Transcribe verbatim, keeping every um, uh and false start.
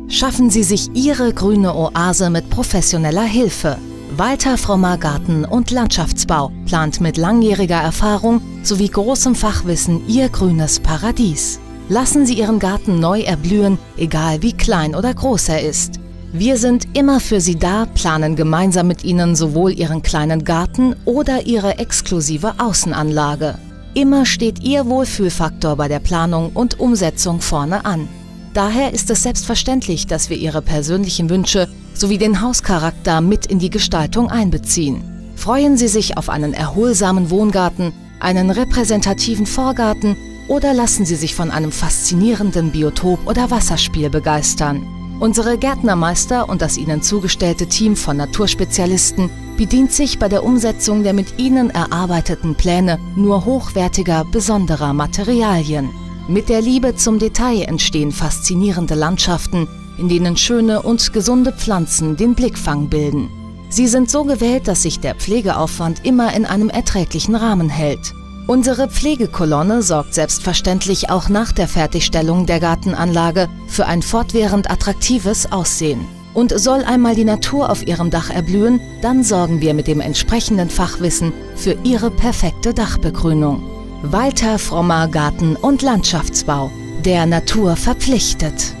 Schaffen Sie sich Ihre grüne Oase mit professioneller Hilfe. Walter Frommer Garten- und Landschaftsbau plant mit langjähriger Erfahrung sowie großem Fachwissen Ihr grünes Paradies. Lassen Sie Ihren Garten neu erblühen, egal wie klein oder groß er ist. Wir sind immer für Sie da, planen gemeinsam mit Ihnen sowohl Ihren kleinen Garten oder Ihre exklusive Außenanlage. Immer steht Ihr Wohlfühlfaktor bei der Planung und Umsetzung vorne an. Daher ist es selbstverständlich, dass wir Ihre persönlichen Wünsche sowie den Hauscharakter mit in die Gestaltung einbeziehen. Freuen Sie sich auf einen erholsamen Wohngarten, einen repräsentativen Vorgarten oder lassen Sie sich von einem faszinierenden Biotop oder Wasserspiel begeistern. Unsere Gärtnermeister und das ihnen zugestellte Team von Naturspezialisten bedient sich bei der Umsetzung der mit ihnen erarbeiteten Pläne nur hochwertiger, besonderer Materialien. Mit der Liebe zum Detail entstehen faszinierende Landschaften, in denen schöne und gesunde Pflanzen den Blickfang bilden. Sie sind so gewählt, dass sich der Pflegeaufwand immer in einem erträglichen Rahmen hält. Unsere Pflegekolonne sorgt selbstverständlich auch nach der Fertigstellung der Gartenanlage für ein fortwährend attraktives Aussehen. Und soll einmal die Natur auf Ihrem Dach erblühen, dann sorgen wir mit dem entsprechenden Fachwissen für Ihre perfekte Dachbegrünung. Walter Frommer Garten- und Landschaftsbau, der Natur verpflichtet.